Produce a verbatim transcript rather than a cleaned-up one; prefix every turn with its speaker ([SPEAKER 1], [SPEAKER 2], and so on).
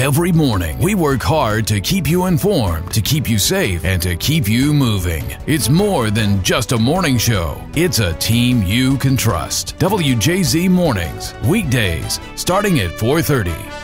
[SPEAKER 1] Every morning, we work hard to keep you informed, to keep you safe, and to keep you moving. It's more than just a morning show. It's a team you can trust. W J Z Mornings, weekdays, starting at four thirty.